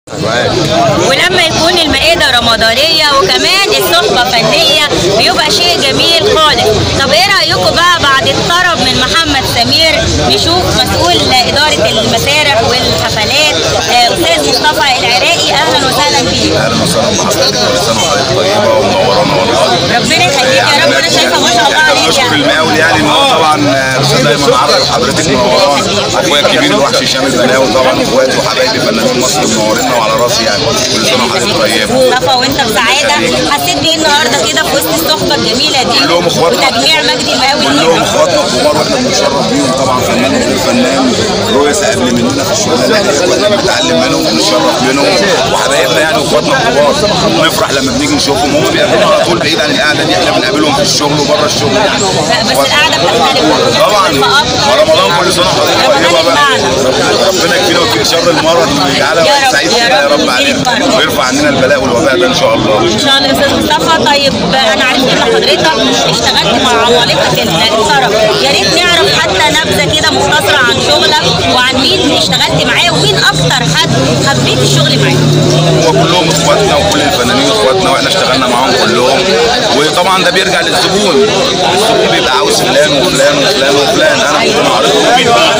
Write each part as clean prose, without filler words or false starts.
ولما يكون المائدة رمضانية وكمان الصحبة فنية بيبقى شيء جميل خالص. طب ايه رأيكم بقى بعد الطرب من محمد سمير نشوف مسؤول إدارة المسارح والحفلات أستاذ مصطفى العراقي؟ أهلا وسهلا بيك. اهلا وسهلا بحضرتك، كل سنة وحضرتك طيبة ومنورانا والله. ربنا يخليك يا رب. وانا شايفة ما شاء الله عليك. بشكر المقاول يعني ان هو طبعا الاستاذ ايمن عربي وحضرتك منورانا، اخويا الكبير الوحش هشام البناوي طبعا، اخواتي وحبايبي فنانين مصر منورينا وعلى راسي يعني. كل سنة وحضرتك طيبة. مصطفى وانت بسعادة، حسيت بايه النهارده كده في وسط الصحبة الجميلة دي؟ كلهم اخواتنا، وتجميع مجدي المقاول كلهم اخواتنا كبار واحنا بنتشرف بيهم طبعا. فنان غير فنان، رؤية قبل مننا في الشغلانة دي، اخواتنا بنتعلم منهم وبنتشرف منهم وحبايبنا يعني واخواتنا كبار. ونفرح لما بنيجي نشوفهم، هم بيقابلونا على طول بعيد عن القعدة دي، احنا بنقابلهم في الشغل وبره الشغل يعني. بس القعدة بتختلف طبعا. ورمضان كل سنة وحضرتك طيبة بقى. ربنا يكفينا ويكفي شر المرض ويجعلها سعيد يا رب علينا، ويرفع عننا البلاء والوباء ده ان شاء الله. ان شاء الله يا استاذ مصطفى. طيب انا عرفت ان حضرتك اشتغلت مع عمالقة الطرب، يا ريت نعرف حتى نبذة كده مختصرة عن شغلك وعن مين اشتغلت معاه ومين اكتر حد حبيت الشغل معاه. هو كلهم اخواتنا وكل الفنانين اخواتنا واحنا اشتغلنا معاهم كلهم، وطبعا ده بيرجع للزبون. الزبون بيبقى عاوز فلان وفلان وفلان وفلان، انا كنت معرضهم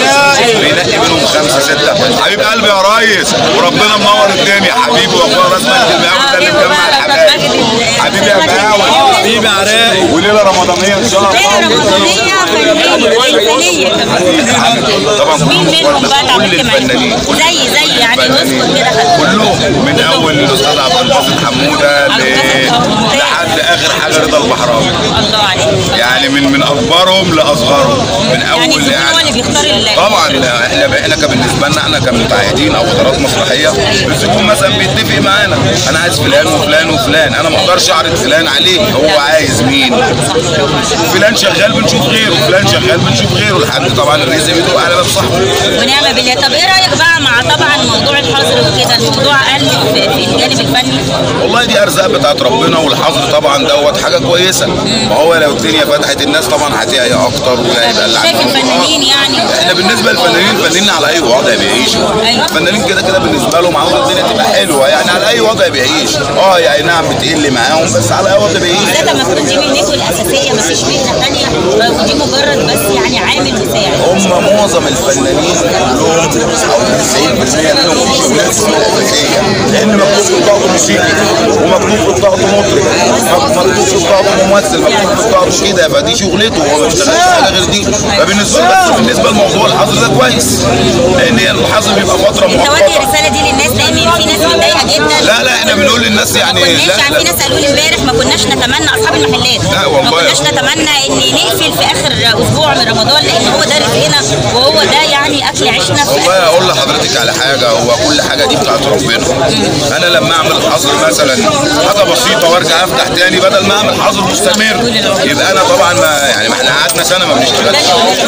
بينقي منهم 5 6. حبيب قلبي يا ريس، وربنا منور الدنيا حبيبي واخويا راس مجدي المقاول ده اللي مجمع الحبايب. حبيبي يا مقاول، حبيبي يا عراقي، وليله رمضانيه ان شاء الله. ليله رمضانيه فنيه كمان. طبعا مين منهم بقى اتعاملت معاهم؟ زي يعني نذكر كده كلهم من اول الاستاذ عبد الباسط حموده لحد اخر حاجه رضا البحراوي. الله عليك. يعني من اكبرهم لاصغرهم، من اول يعني هو اللي بيختار طبعا. احنا بالنسبه لنا احنا كمتعهدين او ادارات مسرحيه، الزبون مثلا بيتفق معانا انا عايز فلان وفلان وفلان، انا ما اقدرش اعرض فلان عليه، هو عايز مين؟ فلان شغال بنشوف غيره، فلان شغال بنشوف غيره، لحد طبعا الرزق بيدوق على باب صاحبه. ونعم بالله. طب ايه رايك بقى مع طبعا موضوع الحظر وكده، الموضوع قل في الجانب الفني؟ والله دي ارزاق بتاعت ربنا، والحظر طبعا دوت حاجه كويسه. ما هو لو الدنيا فتحت الناس طبعا هتعيا اكتر وهيبقى اللي شايف الفنانين يعني احنا بالنسبه للفنانين، الفنانين على اي وضع بيعيشوا. الفنانين كده كده بالنسبه لهم عاوز الدنيا تبقى حلوه، يعني على اي وضع بيعيش. يعني نعم بتقل معاهم بس على اي وضع بيعيش. بالذات لما تكون دي مهنته الاساسيه، مفيش مهنه ثانيه ودي مجرد بس يعني عامل مساعد. هم معظم الفنانين كلهم 99% منهم في شغلات اساسيه، لان مكتوب في الضغط موسيقي، ومكتوب في الضغط مطرب، مكتوب في الضغط ممثل، مكتوب في الضغط كده، فدي شغلته وهو ما بيشتغلش حاجه غير دي. فبالنسبه لموضوع الحظر ده كويس، لان الحظر بيبقى فتره مؤقته. انت ودي الرساله دي للناس، لان في ناس متضايقه جدا. لا احنا بنقول للناس يعني في ناس قالوا لي امبارح ما كناش نتمنى اصحاب المحلات، ما كناش نتمنى ان نقفل في اخر اسبوع من رمضان، لان هو ده رزقنا وهو ده يعني اكل عيشنا. والله اقول لحضرتك على حاجه، هو كل حاجه دي بتاعت ربنا. انا لما اعمل حظر مثلا حاجه بسيطه وارجع افتح تاني، بدل ما اعمل حظر مستمر يبقى انا طبعا ما احنا قعدنا سنه ما بنشتغلش،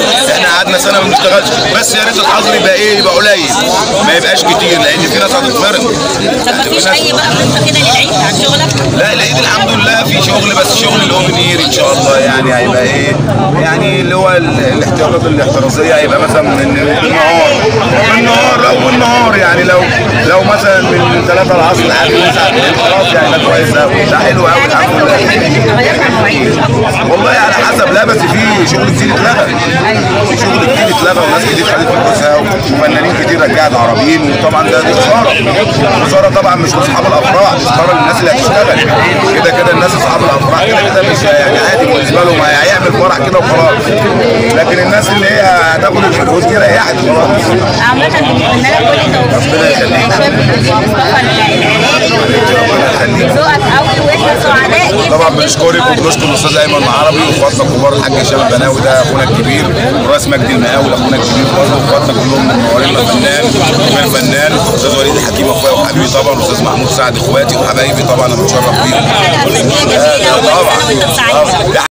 ما بنشتغلش. بس يا ريت الحظر يبقى يبقى قليل، ما يبقاش كتير، لان في ناس هتتفرق. طب مفيش اي بقى خطه كده للعيد عن شغلك؟ لا العيد الحمد لله في شغل، بس شغل الاوبن اير ان شاء الله يعني هيبقى يعني اللي هو الاحتياطات الاحترازيه، هيبقى مثلا من النهار يعني لو مثلا من 3 العصر لحد 9 بالليل خلاص، يعني ده كويس قوي، ده حلو قوي الحمد لله. والله على حسب، لا بس في شغل كتير اتلغى، وناس كتير خدت فلوسها، وفنانين كتير رجعت عربيين، وطبعا دي خساره طبعا، مش لاصحاب الافراح، دي خساره للناس اللي هتشتغل. كده الناس اصحاب الافراح كده مش يعني عادي بالنسبه لهم، هيعمل فرح كده وخلاص، لكن الناس اللي هي هتاخد الفلوس دي ريحت خلاص. عامة بنتمنى لك كل التوفيق. ربنا يخليك. ذوقك قوي واحنا سعداء جدا. طبعا بنشكرك وبنشكر الاستاذ ايمن عربي واخواتنا الكبار، الحاج هشام البناوي ده اخونا الكبير، وراس مجدي المقاول اخونا الكبير برضه، واخواتنا كلهم منورين، فنان استاذ وليد الحكيم اخويا وحبيبي طبعا، واستاذ محمود سعد اخواتي وحبايبي طبعا، انا بتشرف بيهم. طبعا